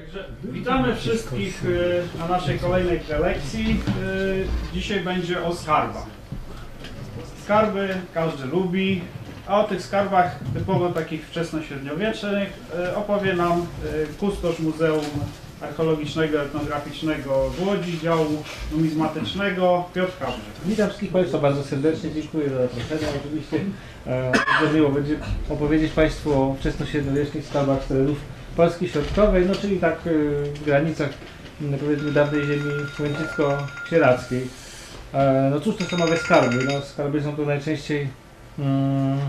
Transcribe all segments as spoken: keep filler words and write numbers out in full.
Także witamy wszystkich na naszej kolejnej prelekcji. Dzisiaj będzie o skarbach. Skarby każdy lubi, a o tych skarbach typowo takich wczesnośredniowiecznych opowie nam kustosz Muzeum Archeologicznego, Etnograficznego w Łodzi, działu numizmatycznego, Piotr Habrzyk. Witam wszystkich Państwa bardzo serdecznie, dziękuję za zaproszenie. Oczywiście e, miło będzie opowiedzieć Państwu o wczesnośredniowiecznych skarbach z terenów Polski Środkowej, no czyli tak e, w granicach powiedzmy dawnej ziemi łęczycko-sieradzkiej. E, no cóż to są owe skarby? No, skarby są to najczęściej mm,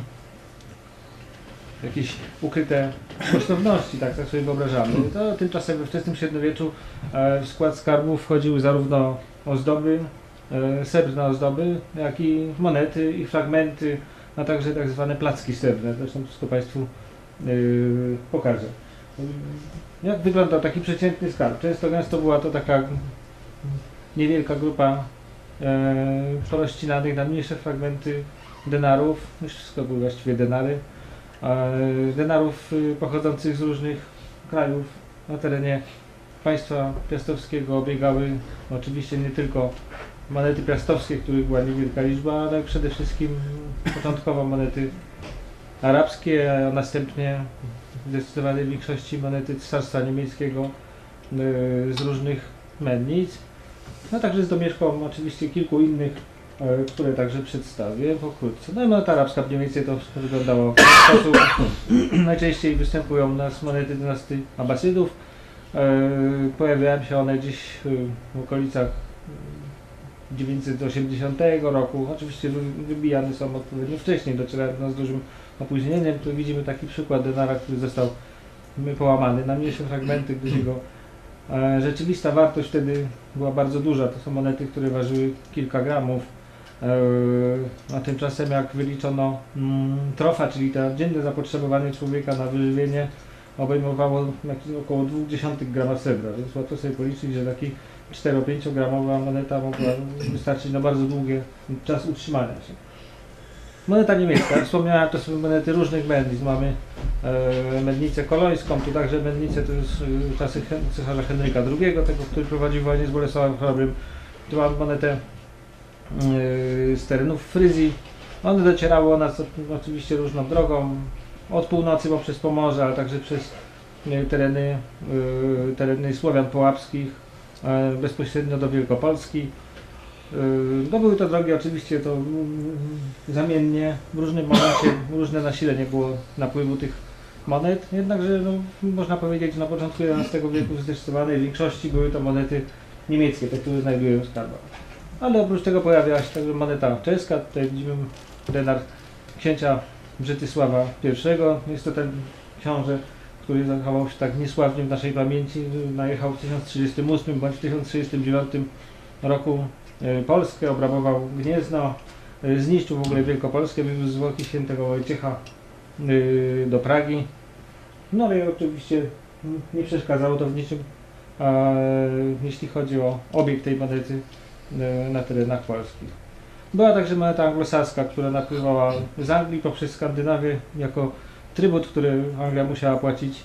jakieś ukryte kosztowności, tak, tak sobie wyobrażamy. To tymczasem we wczesnym średniowieczu e, w skład skarbów wchodziły zarówno ozdoby, e, srebrne ozdoby, jak i monety i fragmenty, a także tak zwane placki srebrne. Zresztą wszystko Państwu e, pokażę. Jak wygląda taki przeciętny skarb? Często gęsto była to taka niewielka grupa e, porozcinanych na mniejsze fragmenty denarów, już wszystko były właściwie denary. Denarów pochodzących z różnych krajów na terenie państwa piastowskiego obiegały oczywiście nie tylko monety piastowskie, których była niewielka liczba, ale przede wszystkim początkowo monety arabskie, a następnie w zdecydowanej większości monety Cesarstwa Niemieckiego z różnych mennic, no także z domieszką oczywiście kilku innych, które także przedstawię pokrótce. No i moneta arabska mniej więcej to wszystko wyglądało w ten sposób. Najczęściej występują u nas monety dynastii Abbasydów. Pojawiają się one gdzieś w okolicach dziewięćset osiemdziesiątego roku. Oczywiście wybijane są odpowiednio wcześniej, docierają do nas z dużym opóźnieniem. Tu widzimy taki przykład denara, który został połamany na mniejsze fragmenty, gdyż jego rzeczywista wartość wtedy była bardzo duża. To są monety, które ważyły kilka gramów. A tymczasem jak wyliczono mm, trofa, czyli to dzienne zapotrzebowanie człowieka na wyżywienie obejmowało około dwa dziesiąte grama srebra, więc łatwo sobie policzyć, że taki cztero-pięciogramowa moneta mogła wystarczyć na bardzo długi czas utrzymania się. Moneta niemiecka, jak wspomniałem, to są monety różnych mennic. Mamy e, mennicę kolońską, tu także mennicę to jest e, czasy cesarza Henryka drugiego, tego, który prowadził wojnę z Bolesławem Chrobrym. Tu mamy monetę e, z terenów Fryzji. One docierały o nas oczywiście różną drogą, od północy poprzez Pomorze, ale także przez e, tereny, e, tereny Słowian połapskich, e, bezpośrednio do Wielkopolski. No były to drogi oczywiście to zamiennie, w różnym momencie różne nasilenie było napływu tych monet, jednakże no, można powiedzieć, że na początku jedenastego wieku w zdecydowanej większości były to monety niemieckie, te, które znajdują w skarbach. Ale oprócz tego pojawiała się także moneta czeska, tutaj widzimy denar księcia Brzytysława pierwszego. Jest to ten książę, który zachował się tak niesławnie w naszej pamięci, najechał w tysiąc trzydziestym ósmym bądź w tysiąc trzydziestym dziewiątym roku Polskę, obrabował Gniezno, zniszczył w ogóle Wielkopolskę, wywiózł zwłoki świętego Wojciecha do Pragi. No ale oczywiście nie przeszkadzało to w niczym, jeśli chodzi o obieg tej monety na terenach polskich. Była także moneta anglosaska, która napływała z Anglii poprzez Skandynawię jako trybut, który Anglia musiała płacić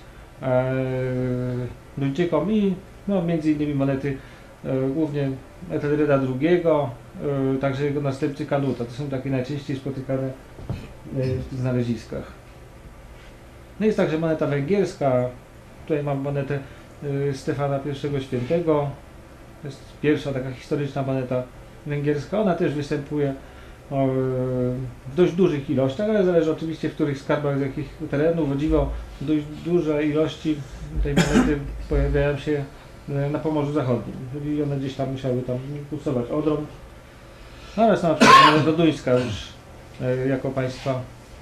Duńczykom i no, między innymi monety głównie Ethelreda drugiego, także jego następcy Kanuta. To są takie najczęściej spotykane w znaleziskach. No jest także moneta węgierska. Tutaj mam monetę Stefana pierwszego Świętego. To jest pierwsza taka historyczna moneta węgierska. Ona też występuje w dość dużych ilościach, ale zależy oczywiście w których skarbach, z jakich terenów. O dziwo, dość duże ilości tej monety pojawiają się na Pomorzu Zachodnim, czyli one gdzieś tam musiały tam kursować Odrą. No ale są na przykład do Duńska już e, jako państwa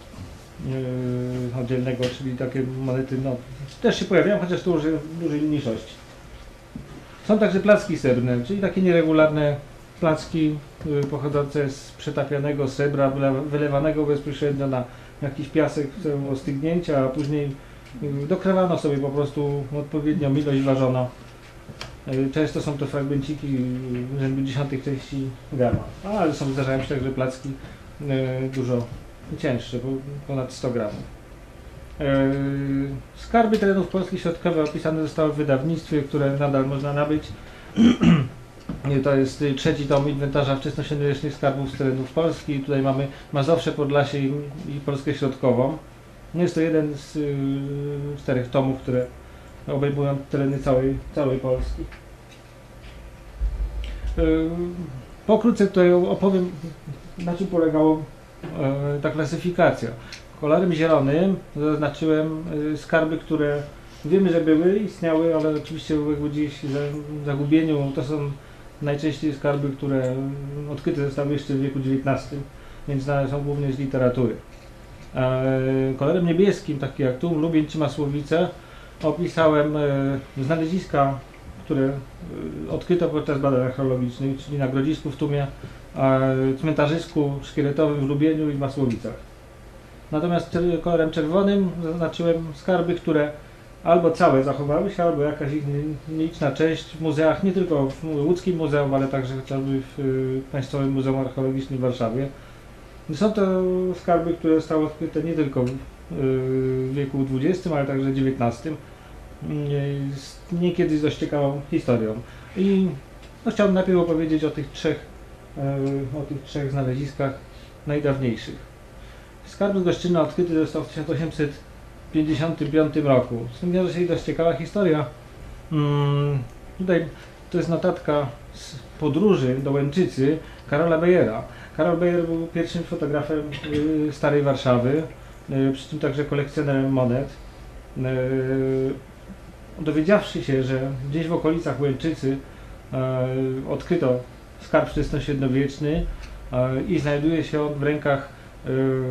e, oddzielnego, czyli takie monety no, też się pojawiają, chociaż tu już w dużej mniejszości. Są także placki srebrne, czyli takie nieregularne placki e, pochodzące z przetapianego srebra, wylewanego bezpośrednio na jakiś piasek w celu ostygnięcia, a później e, dokrywano sobie po prostu odpowiednią ilość ważono. Często są to fragmenciki rzędu dziesiątych części grama, ale są, zdarzają się także placki e, dużo cięższe, ponad sto gramów. Skarby terenów Polski Środkowej opisane zostały w wydawnictwie, które nadal można nabyć. To jest trzeci tom inwentarza wczesnośredniowiecznych skarbów z terenów Polski. Tutaj mamy Mazowsze, Podlasie i, i Polskę Środkową. Jest to jeden z y, czterech tomów, które obejmują tereny całej, całej Polski. Y, pokrótce tutaj opowiem, na czym polegała y, ta klasyfikacja. Kolorem zielonym zaznaczyłem y, skarby, które wiemy, że były, istniały, ale oczywiście uległy gdzieś zagubieniu. To są najczęściej skarby, które odkryte zostały jeszcze w wieku dziewiętnastym, więc znane są głównie z literatury. E, kolorem niebieskim, takie jak tu, Lubień czy Masłowice, opisałem e, znaleziska, które e, odkryto podczas badań archeologicznych, czyli na Grodzisku w Tumie, e, cmentarzysku szkieletowym w Lubieniu i w Masłowicach. Natomiast kolorem czerwonym zaznaczyłem skarby, które albo całe zachowały się, albo jakaś ich nieliczna część w muzeach, nie tylko w Łódzkim Muzeum, ale także chociażby w Państwowym Muzeum Archeologicznym w Warszawie. Są to skarby, które zostały odkryte nie tylko w wieku dwudziestym, ale także dziewiętnastym. Niekiedy z dość ciekawą historią. I no, chciałbym najpierw opowiedzieć o tych trzech, o tych trzech znaleziskach najdawniejszych. Skarb z Goszczyna odkryty został w tysiąc osiemset pięćdziesiątym piątym roku. Z tym wiąże się dość ciekawa historia. Hmm, tutaj to jest notatka z podróży do Łęczycy Karola Bejera. Karol Bejer był pierwszym fotografem y, Starej Warszawy, y, przy tym także kolekcjonerem monet. Y, dowiedziawszy się, że gdzieś w okolicach Łęczycy y, odkryto skarb wczesnośredniowieczny y, i znajduje się on w rękach y,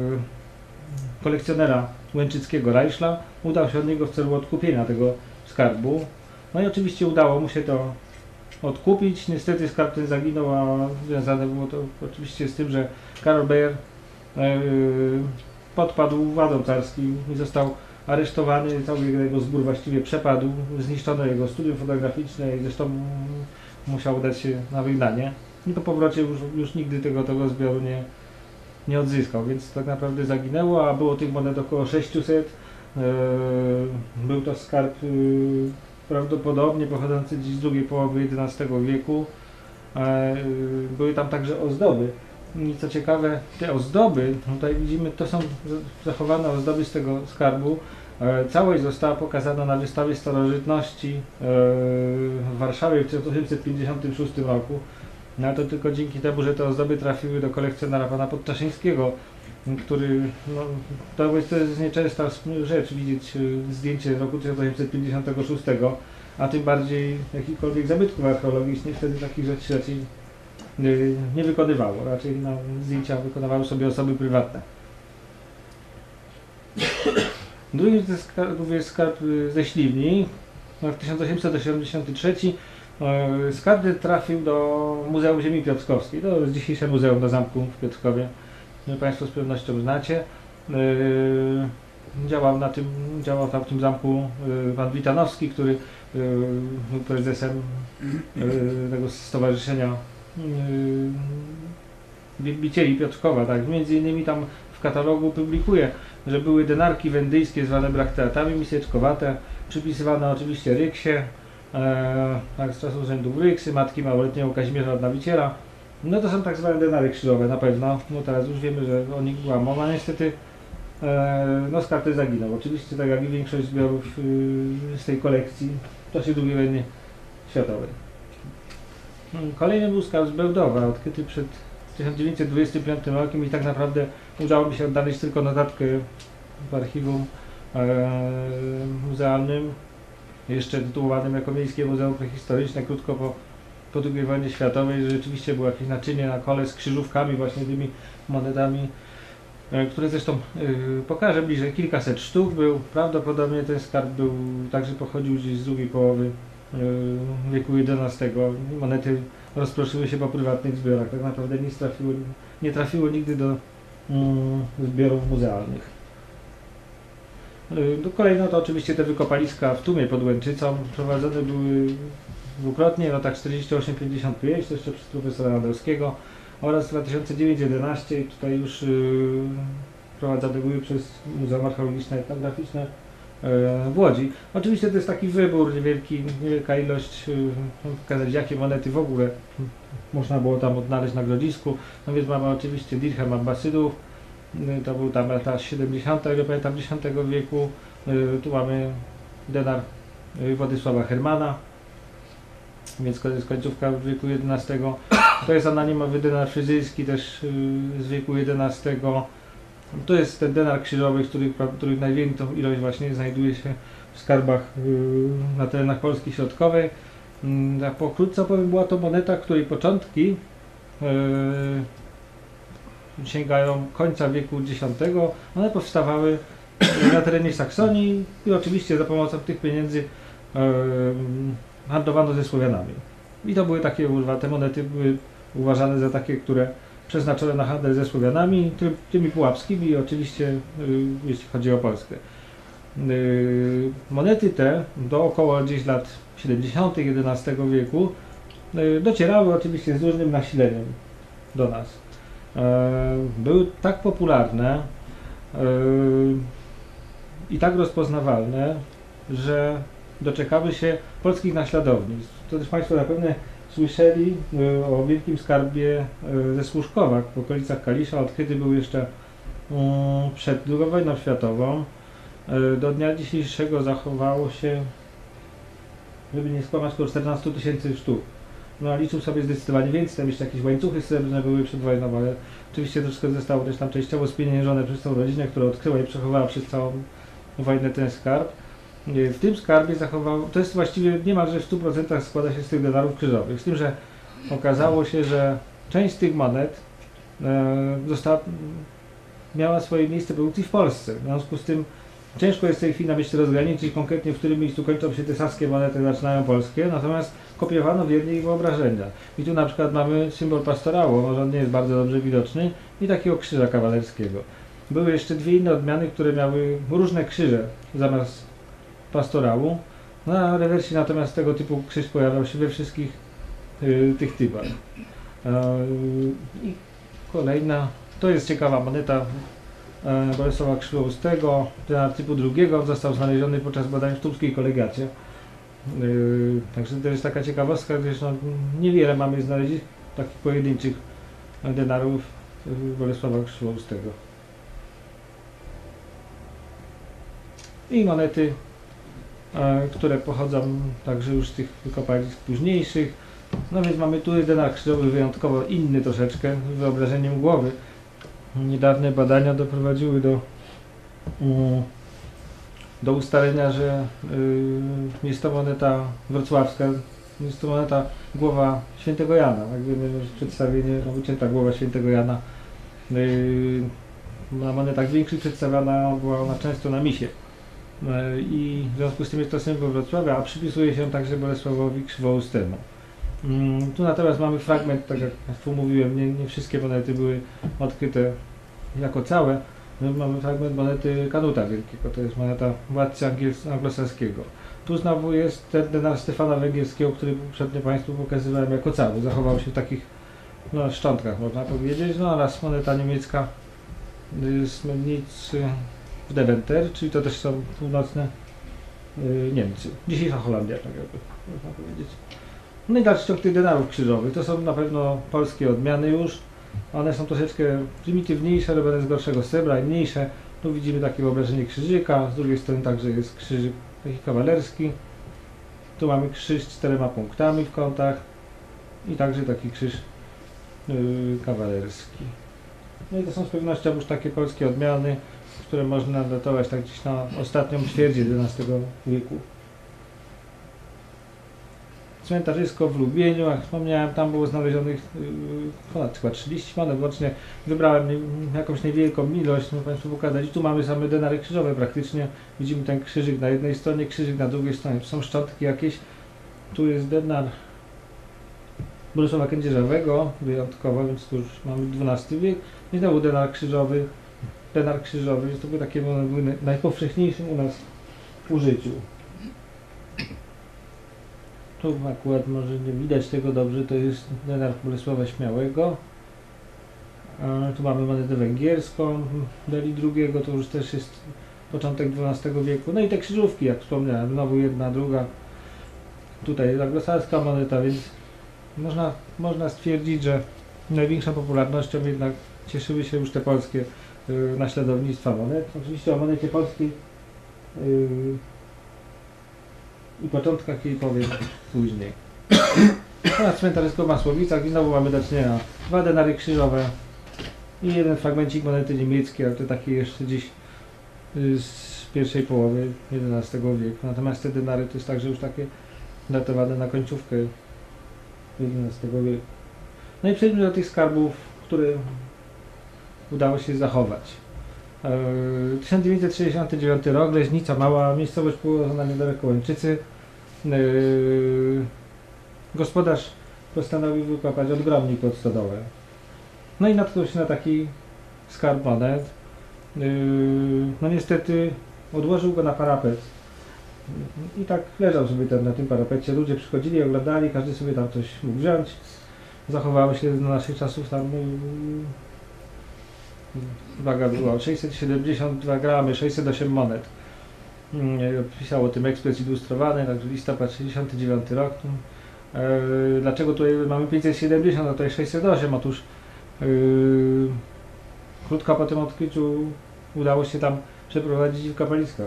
kolekcjonera łęczyckiego Rajszla, udał się od niego w celu odkupienia tego skarbu. No i oczywiście udało mu się to odkupić. Niestety skarb ten zaginął, a związane było to oczywiście z tym, że Karol Bejer yy, podpadł władom carskim i został aresztowany, cały jego zbór właściwie przepadł, zniszczono jego studium fotograficzne i zresztą musiał udać się na wygnanie. I po powrocie już, już nigdy tego, tego zbioru nie, nie odzyskał, więc tak naprawdę zaginęło, a było tych monet około sześciuset. Yy, był to skarb yy, prawdopodobnie pochodzący dziś z drugiej połowy jedenastego wieku. Yy, były tam także ozdoby. I co ciekawe, te ozdoby, tutaj widzimy, to są zachowane ozdoby z tego skarbu. Yy, całość została pokazana na wystawie starożytności yy, w Warszawie w tysiąc osiemset pięćdziesiątym szóstym roku. No to tylko dzięki temu, że te ozdoby trafiły do kolekcjonera pana Podczaszyńskiego, który, no, to jest, to jest nieczęsta rzecz widzieć zdjęcie z roku tysiąc osiemset pięćdziesiątego szóstego, a tym bardziej jakichkolwiek zabytków archeologicznych, wtedy takich rzeczy raczej nie wykonywało, raczej no, zdjęcia wykonywały sobie osoby prywatne. Drugi to jest skarb, jest skarb ze Śliwni, w tysiąc osiemset osiemdziesiątym trzecim. Skarb trafił do Muzeum Ziemi Piotrkowskiej, to jest dzisiejsze muzeum na zamku w Piotrkowie, Państwo z pewnością znacie. Działał, na tym, działał tam w tym zamku pan Witanowski, który był prezesem tego stowarzyszenia Wielbicieli Piotrkowa. Tak. Między innymi tam w katalogu publikuje, że były denarki wendyjskie zwane bracteatami miseczkowate, przypisywane oczywiście Ryksie, e, tak, z czasów rzędu Ryksy, matki małoletniego Kazimierza Odnawiciela. No to są tak zwane denary krzyżowe na pewno, no teraz już wiemy, że o nich była mowa, niestety e, no skarb ten zaginął. Oczywiście tak jak i większość zbiorów y, z tej kolekcji w czasie drugiej wojny światowej. Kolejny był skarb z Bełdowa, odkryty przed tysiąc dziewięćset dwudziestym piątym rokiem i tak naprawdę udało mi się odnaleźć tylko notatkę w archiwum e, muzealnym, jeszcze tytułowanym jako Miejskie Muzeum Prehistoryczne, krótko po, po drugiej wojnie światowej, że rzeczywiście było jakieś naczynie na kole z krzyżówkami, właśnie tymi monetami, e, które zresztą e, pokażę bliżej, kilkaset sztuk był. Prawdopodobnie ten skarb był, także pochodził gdzieś z drugiej połowy e, wieku jedenastego. Monety rozproszyły się po prywatnych zbiorach, tak naprawdę nic trafiło, nie trafiło nigdy do mm, zbiorów muzealnych. Yy, kolejno to oczywiście te wykopaliska w Tumie pod Łęczycą, prowadzone były dwukrotnie w latach czterdziestym ósmym pięćdziesiąt pięć, to jeszcze przez profesora Nadolskiego, oraz w dwa tysiące dziewiątym jedenastym, tutaj już yy, prowadzone były przez Muzeum Archeologiczne i Etnograficzne w Łodzi. Oczywiście to jest taki wybór, niewielki, niewielka ilość, pokazać jakie monety w ogóle można było tam odnaleźć na grodzisku. No więc mamy oczywiście dirham Abbasydów, to był tam lata siedemdziesiąte, jak pamiętam, dziesiątego wieku. Tu mamy denar Władysława Hermana, więc to jest końcówka wieku jedenastego. To jest anonimowy denar fryzyjski, też z wieku jedenastego. To jest ten denar krzyżowy, który, który największą ilość właśnie znajduje się w skarbach na terenach Polski Środkowej. Tak pokrótce powiem, była to moneta, której początki yy, sięgają końca wieku dziesiątego. One powstawały na terenie Saksonii i oczywiście za pomocą tych pieniędzy yy, handlowano ze Słowianami. I to były takie, te monety były uważane za takie, które przeznaczone na handel ze Słowianami, ty, tymi pułapskimi i oczywiście yy, jeśli chodzi o Polskę. Yy, monety te do około gdzieś lat siedemdziesiątych jedenastego wieku yy, docierały oczywiście z różnym nasileniem do nas. Yy, były tak popularne yy, i tak rozpoznawalne, że doczekały się polskich naśladownictw. To też Państwo zapewne słyszeli y, o wielkim skarbie y, ze Służkowa w okolicach Kalisza. Odkryty był jeszcze y, przed drugą wojną światową. Y, do dnia dzisiejszego zachowało się, żeby nie skłamać, około czternaście tysięcy sztuk. No a liczył sobie zdecydowanie więcej, tam jeszcze jakieś łańcuchy srebrne były przed wojną, ale oczywiście to wszystko zostało też tam częściowo spieniężone przez tą rodzinę, która odkryła i przechowała przez całą wojnę ten skarb. W tym skarbie zachował, to jest właściwie niemalże w stu procentach składa się z tych denarów krzyżowych, z tym, że okazało się, że część z tych monet e, została, miała swoje miejsce produkcji w Polsce. W związku z tym ciężko jest w tej chwili nawet się rozgraniczyć konkretnie, w którym miejscu kończą się te saskie monety, zaczynają polskie, natomiast kopiowano wiernie ich wyobrażenia. I tu na przykład mamy symbol pastorału, może on nie jest bardzo dobrze widoczny, i takiego krzyża kawalerskiego. Były jeszcze dwie inne odmiany, które miały różne krzyże zamiast pastorału. Na rewersji natomiast tego typu krzyż pojawiał się we wszystkich y, tych typach. Y, I kolejna, to jest ciekawa moneta y, Bolesława Krzywoustego, denar typu drugiego, został znaleziony podczas badań w Tubskiej Kolegacie. Y, także to jest taka ciekawostka, gdyż no, niewiele mamy znaleźć takich pojedynczych denarów y, Bolesława Krzywoustego. I monety, które pochodzą także już z tych wykopalisk późniejszych. No więc mamy tu denar krzyżowy wyjątkowo inny troszeczkę, z wyobrażeniem głowy. Niedawne badania doprowadziły do, do ustalenia, że jest to moneta wrocławska, jest to moneta głowa świętego Jana. Jak wiemy, przedstawienie, no, wycięta głowa świętego Jana. Na monetach większych przedstawiana była ona często na misie. I w związku z tym jest to symbol Wrocławia, a przypisuje się także Bolesławowi Krzywoustemu. Tu natomiast mamy fragment, tak jak Państwu mówiłem, nie, nie wszystkie monety były odkryte jako całe. My mamy fragment monety Kanuta Wielkiego, to jest moneta władcy anglosaskiego. Tu znowu jest ten denar Stefana Węgierskiego, który poprzednio Państwu pokazywałem jako cały. Zachował się w takich no, szczątkach, można powiedzieć. No oraz moneta niemiecka z mennicy w Deventer, czyli to też są północne y, Niemcy. Dzisiejsza Holandia, tak jakby można powiedzieć. No i dalszy ciąg tych denarów krzyżowych. To są na pewno polskie odmiany już. One są troszeczkę prymitywniejsze, robione z gorszego srebra i mniejsze. Tu widzimy takie wyobrażenie krzyżyka, z drugiej strony także jest krzyżyk taki kawalerski. Tu mamy krzyż z czterema punktami w kątach i także taki krzyż yy, kawalerski. No i to są z pewnością już takie polskie odmiany, które można datować tak gdzieś na ostatnią ćwierć jedenastego wieku. Cmentarzysko w Lubieniu, jak wspomniałem, tam było znalezionych yy, ponad chyba trzydzieści monet, łącznie wybrałem nie, jakąś niewielką ilość, mogę Państwu pokazać. I tu mamy same denary krzyżowe praktycznie. Widzimy ten krzyżyk na jednej stronie, krzyżyk na drugiej stronie. Tu są szczątki jakieś. Tu jest denar Bolesława Kędzierzawego, wyjątkowo, więc tu już mamy dwunasty wiek. I znowu denar krzyżowy. Denar krzyżowy, to były takie były najpowszechniejszym u nas w użyciu. Tu akurat może nie widać tego dobrze, to jest denar Bolesława Śmiałego. E, tu mamy monetę węgierską, Beli drugiego, to już też jest początek dwunastego wieku. No i te krzyżówki, jak wspomniałem, znowu jedna, druga. Tutaj anglosaska moneta, więc można, można stwierdzić, że największą popularnością jednak cieszyły się już te polskie y, naśladownictwa monet. Oczywiście o monecie polskiej y, i początkach jej powiem później. Na cmentarzysku w Masłowicach i znowu mamy do czynienia dwa denary krzyżowe i jeden fragmencik monety niemieckiej, ale to takie jeszcze gdzieś y, z pierwszej połowy jedenastego wieku. Natomiast te denary to jest także już takie datowane na końcówkę jedenastego wieku. No i przejdźmy do tych skarbów, które udało się zachować. Eee, tysiąc dziewięćset sześćdziesiąty dziewiąty rok, Leźnica Mała, miejscowość położona niedaleko Łęczycy. Eee, gospodarz postanowił wykopać odgromnik pod stodołę. No i natknął się na taki skarb monet. Eee, no niestety odłożył go na parapet. I tak leżał sobie tam na tym parapecie, ludzie przychodzili, oglądali, każdy sobie tam coś mógł wziąć. Zachowały się do naszych czasów tam yy, waga była sześćset siedemdziesiąt dwa gramy, sześćset osiem monet. Yy, pisało o tym Ekspres Ilustrowany, także listopad sześćdziesiąty dziewiąty rok. Yy, dlaczego tutaj mamy pięćset siedemdziesiąt, a tutaj sześćset osiem? Otóż yy, krótko po tym odkryciu udało się tam przeprowadzić wykopaliska.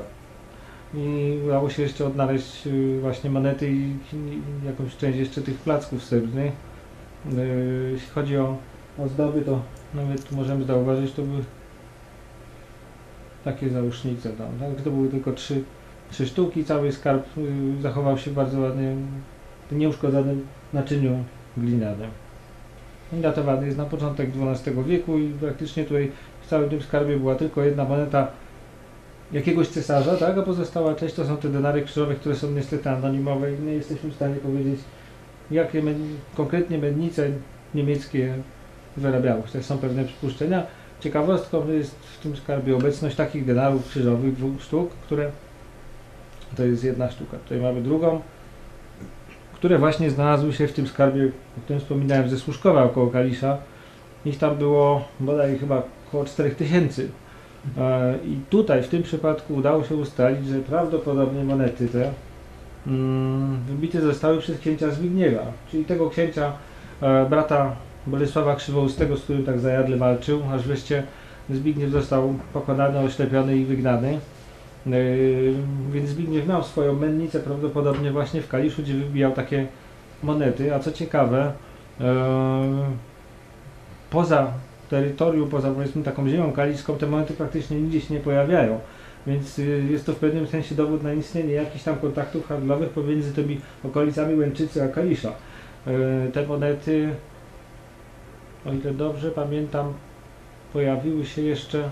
I udało się jeszcze odnaleźć y, właśnie monety i, i jakąś część jeszcze tych placków srebrnych. Y, jeśli chodzi o ozdoby, to nawet tu możemy zauważyć, to były takie załóżnice tam, tak? To były tylko trzy, trzy sztuki, cały skarb y, zachował się w bardzo ładnym, nieuszkodzonym naczyniu glinianym. I datowany jest na początek dwunastego wieku i praktycznie tutaj w całym tym skarbie była tylko jedna moneta jakiegoś cesarza, tak? A pozostała część to są te denary krzyżowe, które są niestety anonimowe i nie jesteśmy w stanie powiedzieć, jakie men konkretnie mennice niemieckie wyrabiały. To są pewne przypuszczenia. Ciekawostką jest w tym skarbie obecność takich denarów krzyżowych, dwóch sztuk, które to jest jedna sztuka. Tutaj mamy drugą, które właśnie znalazły się w tym skarbie, o którym wspominałem, ze Służkowa około Kalisza. Ich tam było bodaj chyba około czterech tysięcy. I tutaj w tym przypadku udało się ustalić, że prawdopodobnie monety te mm, wybite zostały przez księcia Zbigniewa, czyli tego księcia, e, brata Bolesława Krzywoustego, z którym tak zajadle walczył, aż wreszcie Zbigniew został pokonany, oślepiony i wygnany. E, więc Zbigniew miał swoją mennicę prawdopodobnie właśnie w Kaliszu, gdzie wybijał takie monety, a co ciekawe, e, poza terytorium, poza powiedzmy taką ziemią kaliską, te monety praktycznie nigdzie się nie pojawiają. Więc y, jest to w pewnym sensie dowód na istnienie jakichś tam kontaktów handlowych pomiędzy tymi okolicami Łęczycy a Kalisza. Y, te monety, o ile dobrze pamiętam, pojawiły się jeszcze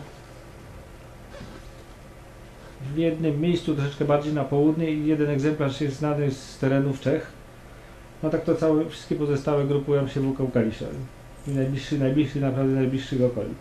w jednym miejscu, troszeczkę bardziej na południe i jeden egzemplarz jest znany z terenów Czech. No tak to całe, wszystkie pozostałe grupują się wokół Kalisza. I najbliższy, najbliższy, naprawdę najbliższych okolic.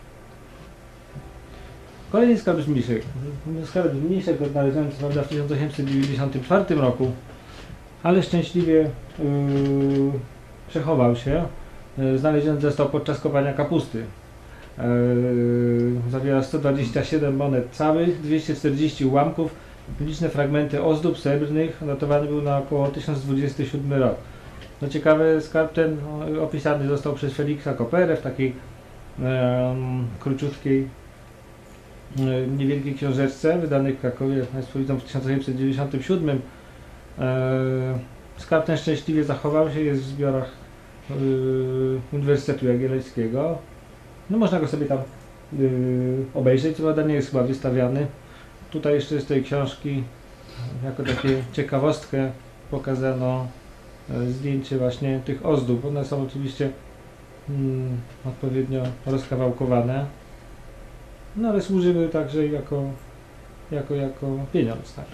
Kolejny skarb Zmniejszek. Skarb Zmniejszek odnaleziony co prawda w tysiąc osiemset dziewięćdziesiątym czwartym roku, ale szczęśliwie yy, przechował się. Yy, znaleziony został podczas kopania kapusty. Yy, zawiera sto dwadzieścia siedem monet całych, dwieście czterdzieści ułamków, liczne fragmenty ozdób srebrnych. Datowany był na około tysiąc dwudziesty siódmy rok. No ciekawe, skarb ten no, opisany został przez Feliksa Koperę w takiej um, króciutkiej, um, niewielkiej książeczce wydanej w Krakowie, Państwo widzą, w tysiąc osiemset dziewięćdziesiątym siódmym. Um, skarb ten szczęśliwie zachował się, jest w zbiorach um, Uniwersytetu Jagiellońskiego. No można go sobie tam um, obejrzeć, co prawda nie jest chyba wystawiany. Tutaj jeszcze z tej książki jako takie ciekawostkę pokazano zdjęcie właśnie tych ozdób. One są oczywiście mm, odpowiednio rozkawałkowane, no ale służyły także jako, jako, jako pieniądz. Tak.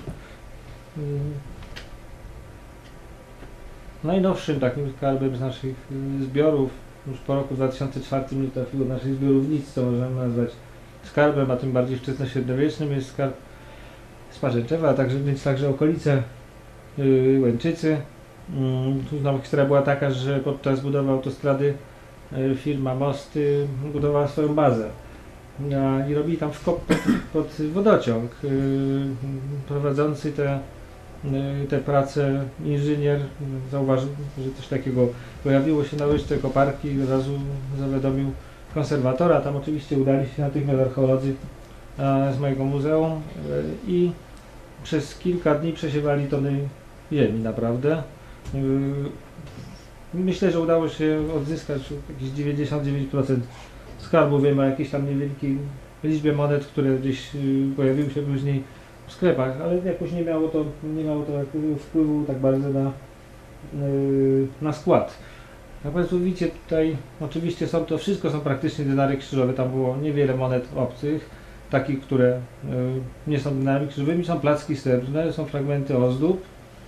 Najnowszym takim skarbem z naszych zbiorów, już po roku dwa tysiące czwartym nie trafiło do naszych zbiorów nic, co możemy nazwać skarbem, a tym bardziej wczesnośredniowiecznym, jest skarb z Parzęczewa, a także, więc także okolice yy, Łęczycy. Tu znowu historia była taka, że podczas budowy autostrady e, firma Mosty budowała swoją bazę. A, I robili tam wkop pod, pod wodociąg. E, prowadzący te, e, te prace inżynier zauważył, że coś takiego pojawiło się na łyżce koparki i od razu zawiadomił konserwatora. Tam oczywiście udali się natychmiast archeolodzy e, z mojego muzeum e, i przez kilka dni przesiewali tony ziemi naprawdę. E, myślę, że udało się odzyskać jakieś dziewięćdziesiąt dziewięć procent skarbu. Wiem o jakiejś tam niewielkiej liczbie monet, które gdzieś e, pojawiły się później w sklepach, ale jakoś nie miało to, nie miało to wpływu tak bardzo na, e, na skład. Jak Państwo widzicie, tutaj oczywiście są to wszystko są praktycznie denary krzyżowe. Tam było niewiele monet obcych, takich, które y, nie są denarami krzyżowymi, są placki srebrne, są fragmenty ozdób.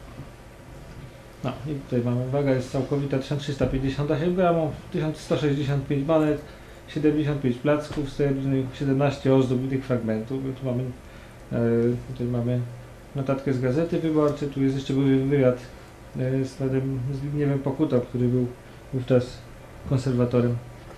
No i tutaj mamy, waga jest całkowita tysiąc trzysta pięćdziesiąt osiem gramów, tysiąc sto sześćdziesiąt pięć monet, siedemdziesiąt pięć placków srebrnych, siedemnaście ozdób i tych fragmentów. Tu mamy, y, tutaj mamy notatkę z Gazety Wyborczej, tu jest jeszcze był wywiad y, z panem Zbigniewem Pokutą, który był wówczas konserwatorem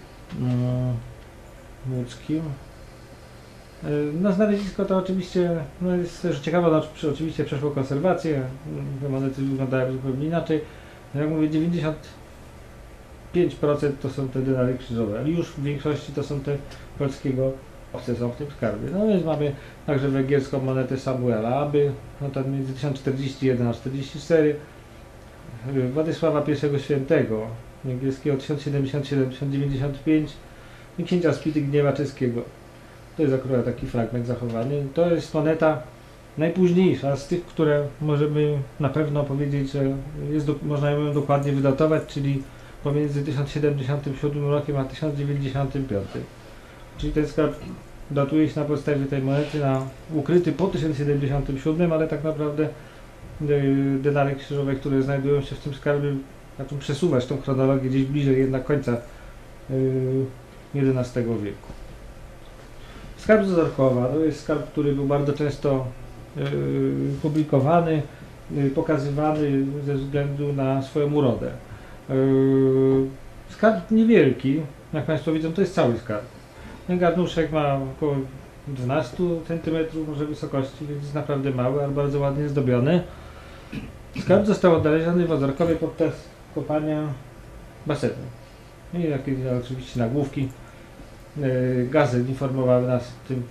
yy, łódzkim. Yy, no znalezisko to oczywiście no jest też ciekawe, no, przy, oczywiście przeszło konserwację, te monety wyglądają zupełnie inaczej. Jak mówię, dziewięćdziesiąt pięć procent to są te denary krzyżowe, ale już w większości to są te polskiego obce są w tym skarbie. No więc mamy także węgierską monetę Samuela Aby, no to między tysiąc czterdzieści jeden a czterdzieści cztery, Władysława I Świętego węgierskiego tysiąc siedemdziesiąt siedem do tysiąc dziewięćdziesiąt pięć i księcia Spitygniewa czeskiego. To jest akurat taki fragment zachowany. To jest moneta najpóźniejsza z tych, które możemy na pewno powiedzieć, że jest do, można ją dokładnie wydatować, czyli pomiędzy tysiąc siedemdziesiątym siódmym rokiem a tysiąc dziewięćdziesiątym piątym. Czyli ten skarb datuje się na podstawie tej monety na ukryty po tysiąc siedemdziesiątym siódmym, ale tak naprawdę denary krzyżowe, które znajdują się w tym skarbie, zaczną przesuwać tą chronologię gdzieś bliżej jednak końca yy, jedenastego wieku. Skarb z Ozorkowa to jest skarb, który był bardzo często yy, publikowany, yy, pokazywany ze względu na swoją urodę. Yy, skarb niewielki, jak Państwo widzą, to jest cały skarb. Ten garnuszek ma około dwanaście centymetrów może wysokości, więc jest naprawdę mały, ale bardzo ładnie zdobiony. Skarb został odnaleziony w Ozorkowie podczas kopania basenu. I jakieś oczywiście nagłówki yy, gazet informowały nas o tym,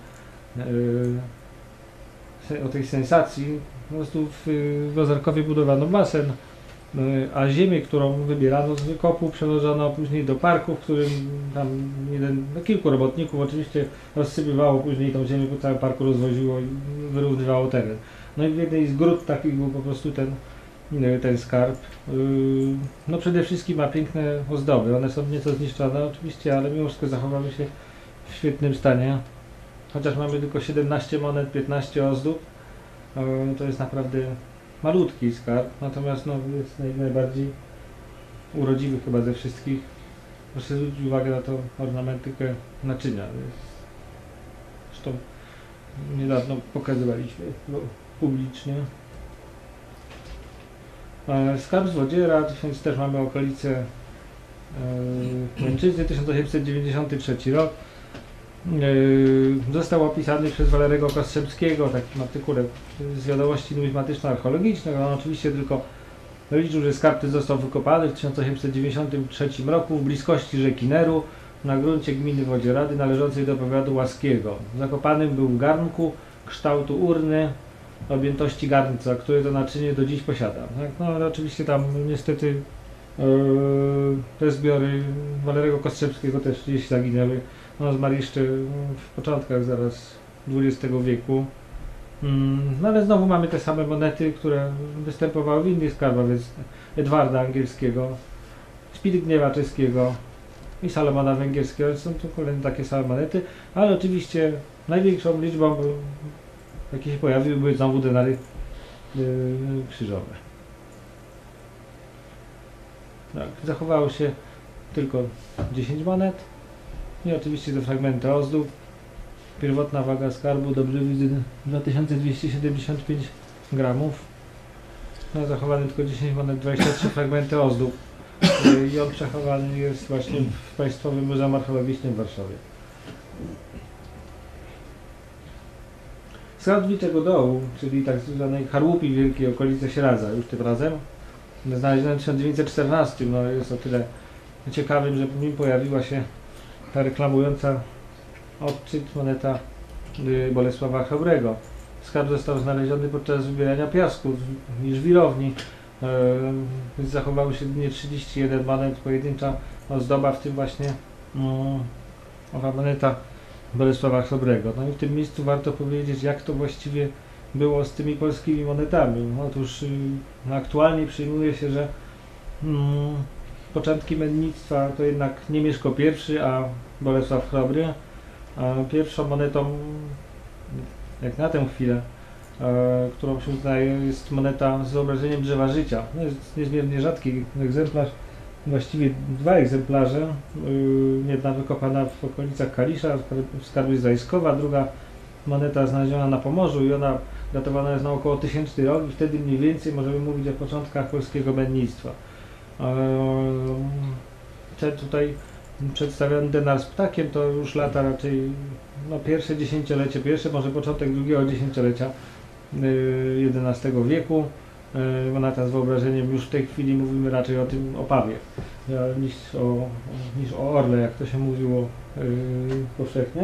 yy, o tej sensacji. Po prostu w, w Ozorkowie budowano basen, yy, a ziemię, którą wybierano z wykopu, przewożono później do parku, w którym tam jeden, no kilku robotników oczywiście rozsypywało później tą ziemię po całym parku, rozwoziło i wyrównywało teren. No i w jednej z grup takich był po prostu ten, ten skarb. No przede wszystkim ma piękne ozdoby, one są nieco zniszczone oczywiście, ale mimo wszystko zachowały się w świetnym stanie. Chociaż mamy tylko siedemnaście monet, piętnaście ozdób, to jest naprawdę malutki skarb, natomiast no, jest naj, najbardziej urodziwy chyba ze wszystkich. Proszę zwrócić uwagę na tą ornamentykę naczynia. Zresztą niedawno pokazywaliśmy go publicznie. Skarb z Wodziera, więc też mamy okolice yy, Męczyzny, tysiąc osiemset dziewięćdziesiąty trzeci rok. Yy, został opisany przez Walerego Kostrzemskiego w takim artykule z wiadomości numizmatyczno-archeologicznych. On oczywiście tylko liczył, że skarb ten został wykopany w tysiąc osiemset dziewięćdziesiątym trzecim roku w bliskości rzeki Neru na gruncie gminy Wodzierady należącej do powiatu łaskiego. Zakopanym był w garnku kształtu urny objętości garnca, które to naczynie do dziś posiada. Tak? No ale oczywiście tam niestety yy, te zbiory Walerego Kostrzemskiego też gdzieś zaginęły. On zmarł jeszcze w początkach zaraz dwudziestego wieku. Mm, no ale znowu mamy te same monety, które występowały w innych skarbach, więc Edwarda Angielskiego, Spitygniewa czeskiego i Salomona Węgierskiego. Są to kolejne takie same monety, ale oczywiście największą liczbą, jakie się pojawiły, były znowu denary yy, krzyżowe. Tak, zachowało się tylko dziesięć monet i oczywiście te fragmenty ozdób. Pierwotna waga skarbu dobry widzę dwa tysiące dwieście siedemdziesiąt pięć gramów. No, zachowane tylko dziesięć monet, dwadzieścia trzy fragmenty ozdób. y, i on przechowany jest właśnie w Państwowym Muzeum Archeologicznym w Warszawie. Skarb Wilczego Dołu, czyli tak zwanej Charłupii Wielkiej, okolice Sieradza, już tym razem, znaleziony w tysiąc dziewięćset czternastym, no jest o tyle ciekawym, że w nim pojawiła się ta reklamująca odczyt moneta y, Bolesława Chrobrego. Skarb został znaleziony podczas wybierania piasku w żwirowni. Yy, zachowały się jedynie trzydzieści jeden monet, pojedyncza ozdoba, w tym właśnie yy, owa moneta Bolesława Chrobrego. No i w tym miejscu warto powiedzieć, jak to właściwie było z tymi polskimi monetami. Otóż yy, no aktualnie przyjmuje się, że yy, początki mennictwa to jednak nie Mieszko I, a Bolesław Chrobry. A pierwszą monetą, jak na tę chwilę, e, którą się uznaje, jest moneta z wyobrażeniem drzewa życia. No jest niezmiernie rzadki egzemplarz, właściwie dwa egzemplarze. Yy, jedna wykopana w okolicach Kalisza, w skarbie Zajskowa, druga moneta znaleziona na Pomorzu i ona datowana jest na około tysięczny rok i wtedy mniej więcej możemy mówić o początkach polskiego mennictwa. Ten tutaj przedstawiony denar z ptakiem to już lata raczej, no pierwsze dziesięciolecie, pierwsze może początek drugiego dziesięciolecia jedenastego wieku. Moneta z wyobrażeniem, już w tej chwili mówimy raczej o tym opawie niż o, niż o orle, jak to się mówiło yy, powszechnie.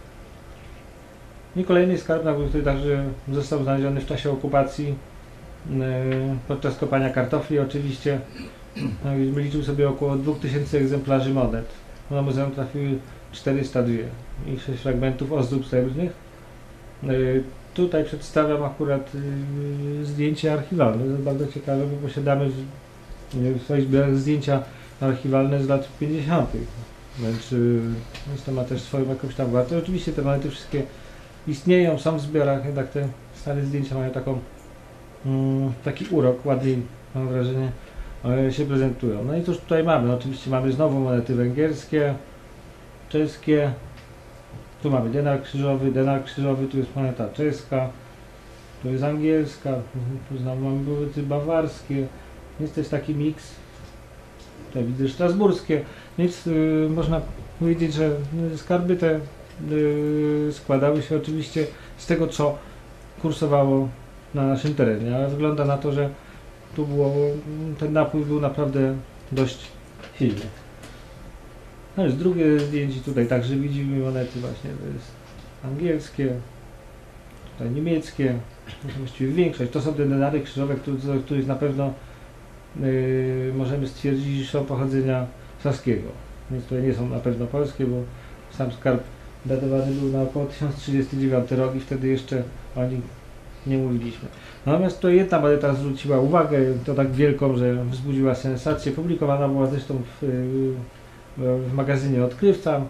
I kolejny skarb, który także został znaleziony w czasie okupacji yy, podczas kopania kartofli. Oczywiście yy, liczył sobie około dwóch tysięcy egzemplarzy monet. Na muzeum trafiły czterysta dwa i sześć fragmentów ozdób srebrnych. Yy, Tutaj przedstawiam akurat yy, zdjęcie archiwalne. To jest bardzo ciekawe, bo posiadamy w, w swoich zbiorach zdjęcia archiwalne z lat pięćdziesiątych. Więc yy, to ma też swoją jakąś tam wartość. Oczywiście te monety wszystkie istnieją, są w zbiorach, jednak te stare zdjęcia mają taką, yy, taki urok, ładniej, mam wrażenie, yy, się prezentują. No i cóż tutaj mamy? Oczywiście mamy znowu monety węgierskie, czeskie. Tu mamy denar krzyżowy, denar krzyżowy, tu jest moneta czeska, tu jest angielska, tu znowu mamy monety bawarskie, jest też taki miks, tutaj widzę strasburskie, więc yy, można powiedzieć, że skarby te yy, składały się oczywiście z tego, co kursowało na naszym terenie, ale wygląda na to, że tu było, ten napływ był naprawdę dość silny. No jest drugie zdjęcie, tutaj także widzimy monety właśnie, to jest angielskie, tutaj niemieckie, to są właściwie większość. To są te denary krzyżowe, z których na pewno yy, możemy stwierdzić, że są pochodzenia saskiego. Więc tutaj nie są na pewno polskie, bo sam skarb datowany był na około tysiąc trzydziesty dziewiąty rok i wtedy jeszcze o nich nie mówiliśmy. Natomiast tutaj jedna moneta zwróciła uwagę, to tak wielką, że wzbudziła sensację. Publikowana była zresztą w yy, w magazynie Odkrywca.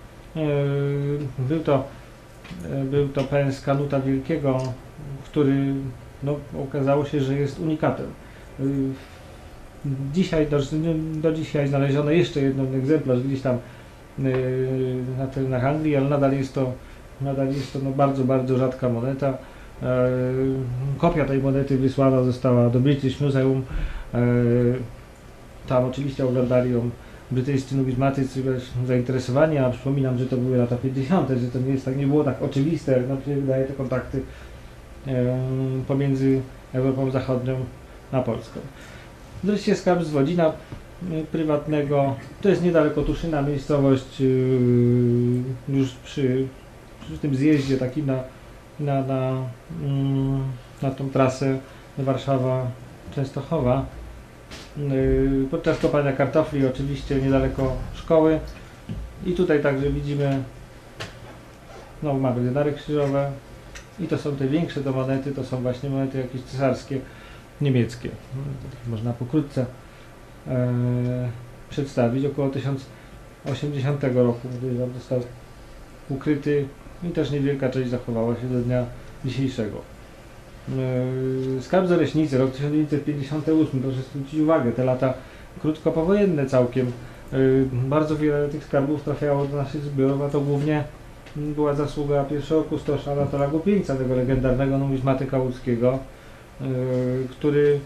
Był to, był to pens Kanuta Wielkiego, który no, okazało się, że jest unikatem. Dzisiaj, do, do dzisiaj znaleziono jeszcze jeden egzemplarz gdzieś tam na terenach Anglii, ale nadal jest to, nadal jest to no, bardzo, bardzo rzadka moneta. Kopia tej monety wysłana została do British Museum. Tam oczywiście oglądali ją brytyjscy numizmatycy zainteresowani, a przypominam, że to były lata pięćdziesiąte, że to nie, jest, tak, nie było tak oczywiste, jak nam się wydaje, te kontakty e, pomiędzy Europą Zachodnią a Polską. Wreszcie skarb z Wodzina e, prywatnego, to jest niedaleko Tuszyna, miejscowość e, już przy, przy tym zjeździe takim na, na, na, mm, na tą trasę Warszawa-Częstochowa. Podczas kopania kartofli oczywiście niedaleko szkoły i tutaj także widzimy, no mamy denary krzyżowe i to są te większe to monety, to są właśnie monety jakieś cesarskie, niemieckie. Można pokrótce e, przedstawić. Około tysiąc osiemdziesiątego roku został ukryty i też niewielka część zachowała się do dnia dzisiejszego. Skarb z Oleśnicy, rok tysiąc dziewięćset pięćdziesiąty ósmy, proszę zwrócić uwagę, te lata krótko powojenne całkiem. Bardzo wiele tych skarbów trafiało do naszych zbiorów, a to głównie była zasługa pierwszego kustosza Anatola Głupieńca, tego legendarnego numizmatyka łódzkiego, który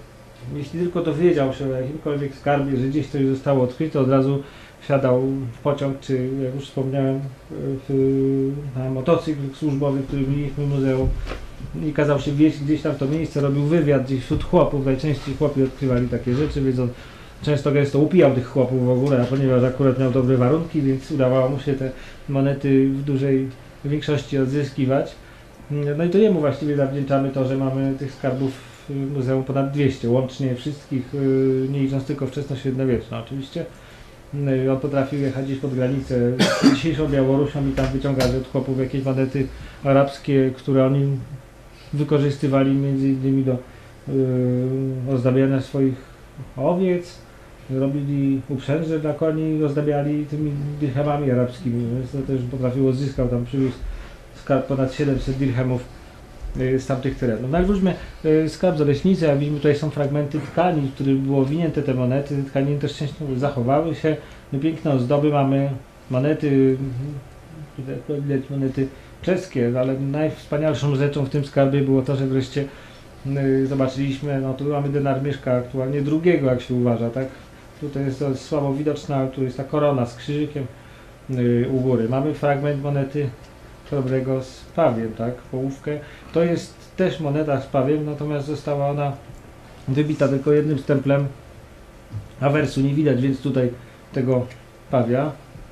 jeśli tylko dowiedział się o jakimkolwiek skarbie, że gdzieś coś zostało odkryte, od razu wsiadał w pociąg, czy jak już wspomniałem, w, na motocykl służbowy, który mieliśmy w muzeum i kazał się wieźć gdzieś tam w to miejsce, robił wywiad gdzieś wśród chłopów, najczęściej chłopi odkrywali takie rzeczy, więc on często gęsto upijał tych chłopów w ogóle, a ponieważ akurat miał dobre warunki, więc udawało mu się te monety w dużej większości odzyskiwać. No i to jemu właściwie zawdzięczamy to, że mamy tych skarbów w muzeum ponad dwieście, łącznie wszystkich, nie licząc tylko wczesnośredniowieczne oczywiście. On potrafił jechać gdzieś pod granicę z dzisiejszą Białorusią i tam wyciągać od chłopów jakieś monety arabskie, które oni wykorzystywali między innymi do yy, ozdabiania swoich owiec, robili uprzęże dla koni, ozdabiali tymi dirhemami arabskimi, więc to też potrafił odzyskał, tam przywiózł skarb ponad siedemset dirhemów yy, z tamtych terenów. No jak wróćmy, yy, skarb Zaleśnicy, jak widzimy tutaj są fragmenty tkani, w których było winięte te monety, te tkaniny też często zachowały się, no, piękne ozdoby, mamy monety, tutaj widać monety czeskie, ale najwspanialszą rzeczą w tym skarbie było to, że wreszcie yy, zobaczyliśmy, no tu mamy denar Mieszka aktualnie drugiego, jak się uważa, tak? Tutaj jest to słabo widoczna, ale tu jest ta korona z krzyżykiem yy, u góry. Mamy fragment monety chrobrego z pawiem, tak? Połówkę. To jest też moneta z pawiem, natomiast została ona wybita tylko jednym stemplem, awersu nie widać, więc tutaj tego pawia.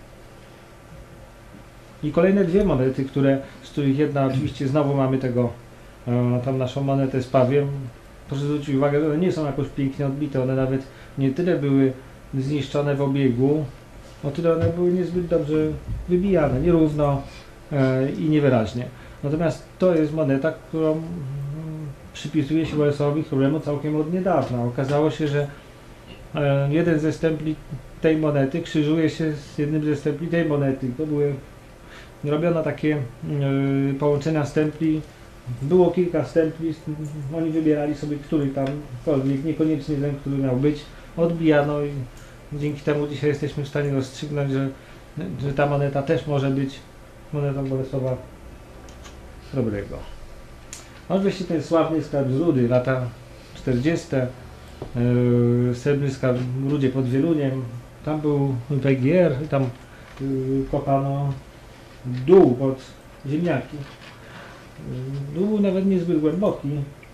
I kolejne dwie monety, które, z których jedna oczywiście znowu mamy tego, e, tam naszą monetę z pawiem. Proszę zwrócić uwagę, że one nie są jakoś pięknie odbite, one nawet nie tyle były zniszczone w obiegu, o tyle one były niezbyt dobrze wybijane, nierówno e, i niewyraźnie. Natomiast to jest moneta, którą mm, przypisuje się Bolesławowi Chrobremu całkiem od niedawna. Okazało się, że e, jeden ze stempli tej monety krzyżuje się z jednym ze stempli tej monety. To były robiono takie yy, połączenia stempli, było kilka stempli, oni wybierali sobie, który tamkolwiek, niekoniecznie ten, który miał być, odbijano i dzięki temu dzisiaj jesteśmy w stanie rozstrzygnąć, że, że ta moneta też może być monetą Bolesława Chrobrego. Oczywiście ten sławny skarb z Rudy, lata czterdzieste, yy, srebrny skarb w Rudzie pod Wieluniem, tam był P G R, tam yy, kopano dół pod ziemniaki. Dół był nawet niezbyt głęboki,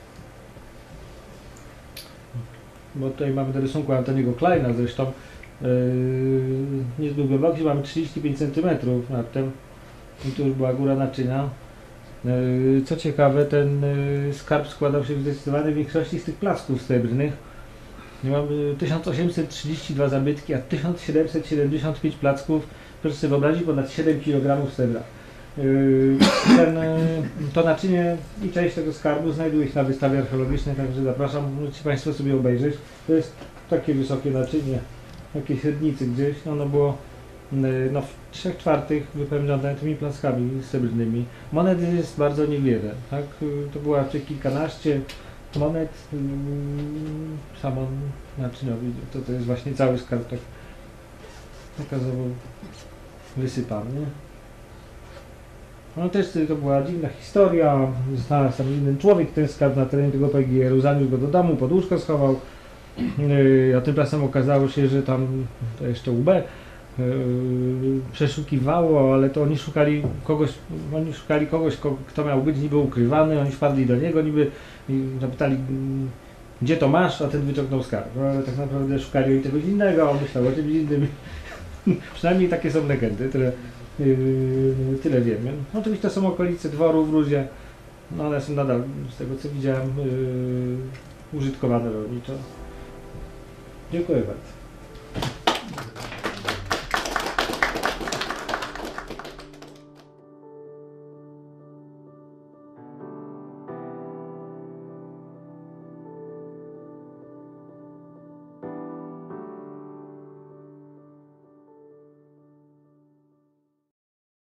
bo tutaj mamy do rysunku Antoniego Kleina zresztą, yy, niezbyt głęboki, mamy trzydzieści pięć centymetrów raptem i tu już była góra naczynia. Yy, co ciekawe, ten yy, skarb składał się w zdecydowanej większości z tych placków srebrnych. Mamy tysiąc osiemset trzydzieści dwa zabytki, a tysiąc siedemset siedemdziesiąt pięć placków. Proszę sobie wyobrazić, ponad siedem kilogramów srebra. Yy, ten, to naczynie i część tego skarbu znajduje się na wystawie archeologicznej, także zapraszam, możecie Państwo sobie obejrzeć. To jest takie wysokie naczynie, takie średnicy gdzieś. Ono było yy, no, w trzech czwartych wypełnione tymi plackami srebrnymi. Monet jest bardzo niewiele, tak? Yy, to było raczej kilkanaście monet. Yy, samo naczyniowy, to, to jest właśnie cały skarb tak okazało wysypany. No też to była dziwna historia, znalazł tam jeden człowiek ten skarb na terenie tego P G R-u, zaniósł go do domu, pod łóżko schował, yy, a tymczasem okazało się, że tam to jeszcze U B yy, przeszukiwało, ale to oni szukali kogoś, oni szukali kogoś, kto miał być niby ukrywany, oni wpadli do niego niby i zapytali, gdzie to masz, a ten wyciągnął skarb, no, ale tak naprawdę szukali oni czegoś innego, a on myślał o czymś innym. Przynajmniej takie są legendy, tyle, yy, tyle wiemy. No, oczywiście to są okolice dworu w Rudzie, no one są nadal, z tego co widziałem, yy, użytkowane rolniczo. Dziękuję bardzo.